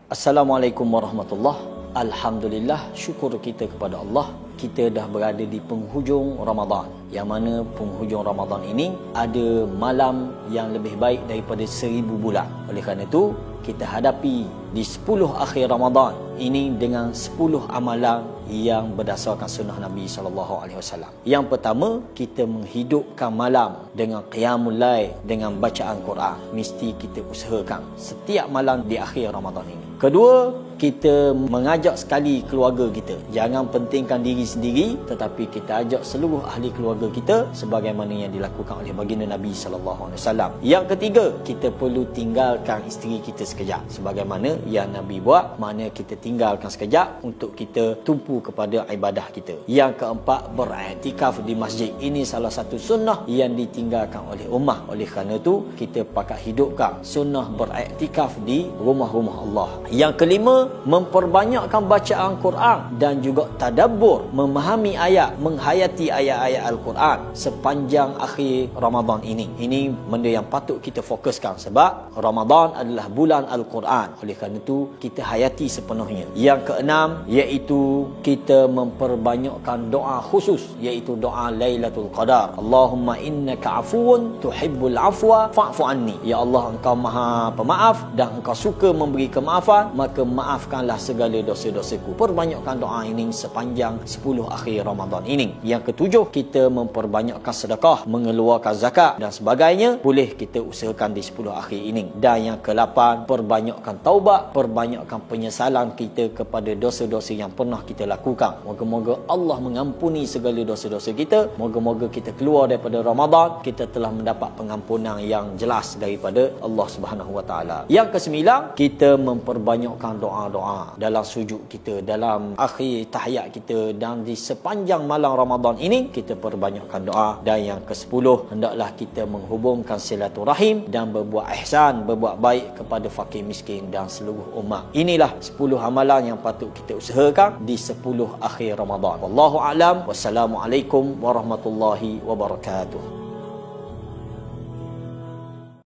Assalamualaikum warahmatullahi. Alhamdulillah, syukur kita kepada Allah, kita dah berada di penghujung Ramadan. Yang mana penghujung Ramadan ini ada malam yang lebih baik daripada 1000 bulan. Oleh kerana itu, kita hadapi di 10 akhir Ramadan ini dengan 10 amalan yang berdasarkan sunnah Nabi SAW. Yang pertama, kita menghidupkan malam dengan qiyamul lail, dengan bacaan Quran. Mesti kita usahakan setiap malam di akhir Ramadan ini. Kedua, kita mengajak sekali keluarga kita. Jangan pentingkan diri sendiri, tetapi kita ajak seluruh ahli keluarga kita sebagaimana yang dilakukan oleh baginda Nabi SAW. Yang ketiga, kita perlu tinggalkan isteri kita sekejap. Sebagaimana yang Nabi buat, mana kita tinggalkan sekejap untuk kita tumpu kepada ibadah kita. Yang keempat, beriktikaf di masjid. Ini salah satu sunnah yang ditinggalkan oleh ummah. Oleh kerana itu, kita pakat hidupkan sunnah beriktikaf di rumah-rumah Allah. Yang kelima, memperbanyakkan bacaan Quran dan juga tadabbur, memahami ayat, menghayati ayat-ayat Al-Quran sepanjang akhir Ramadan ini. Ini benda yang patut kita fokuskan sebab Ramadan adalah bulan Al-Quran. Oleh kerana itu, kita hayati sepenuhnya. Yang keenam, iaitu kita memperbanyakkan doa khusus, iaitu doa Lailatul Qadar. Allahumma innaka afuun tuhibbul afwa fa'fu anni. Ya Allah, engkau maha pemaaf dan engkau suka memberi kemaafan, maka maafkanlah segala dosa-dosaku. Perbanyakkan doa ini sepanjang 10 akhir Ramadan ini. Yang ketujuh, kita memperbanyakkan sedekah, mengeluarkan zakat dan sebagainya. Boleh kita usahakan di 10 akhir ini. Dan yang ke-8, perbanyakkan taubat, perbanyakkan penyesalan kita kepada dosa-dosa yang pernah kita lakukan. Moga-moga Allah mengampuni segala dosa-dosa kita. Moga-moga kita keluar daripada Ramadan, kita telah mendapat pengampunan yang jelas daripada Allah Subhanahu Wa Taala. Yang ke-9, kita memperbanyakkan doa-doa dalam sujud kita, dalam akhir tahiyat kita, dan di sepanjang malam Ramadan ini kita perbanyakkan doa. Dan yang ke-10, hendaklah kita menghubungkan silaturahim dan berbuat ihsan, berbuat baik kepada fakir miskin dan seluruh umat. Inilah 10 amalan yang patut kita usahakan di 10 akhir Ramadan. Wallahu a'lam. Wassalamualaikum warahmatullahi wabarakatuh.